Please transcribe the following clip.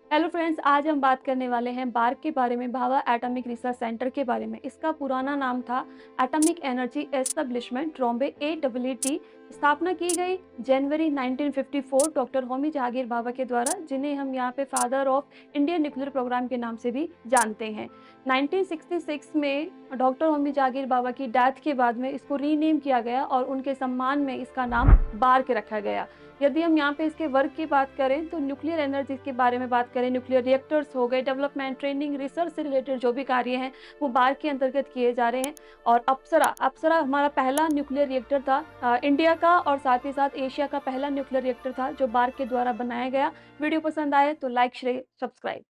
Hello friends, आज हम बात करने वाले हैं बार्क के बारे में, भाभा एटॉमिक रिसर्च सेंटर के बारे में। इसका पुराना नाम था atomic energy establishment Trombay AEET। स्थापना की गई जनवरी 1954 डॉक्टर होमी जहांगीर भाभा के द्वारा, जिन्हें हम यहाँ पे father of Indian nuclear programme के नाम से भी जानते हैं। 1966 में डॉक्टर होमी जहांगीर भाभा की डेथ के बाद में इसको रीनेम किया गया और उनके सम्मान में इसका नाम बार्क रखा गया। यदि हम यहाँ पे इसके वर्क की बात करें तो न्यूक्लियर एनर्जी के बारे में बात करें, न्यूक्लियर रिएक्टर्स हो गए, डेवलपमेंट, ट्रेनिंग, रिसर्च से रिलेटेड जो भी कार्य हैं वो बार्क के अंतर्गत किए जा रहे हैं। और अप्सरा हमारा पहला न्यूक्लियर रिएक्टर था इंडिया का, और साथ ही साथ एशिया का पहला न्यूक्लियर रिएक्टर था जो बार्क के द्वारा बनाया गया। वीडियो पसंद आए तो लाइक, शेयर, सब्सक्राइब।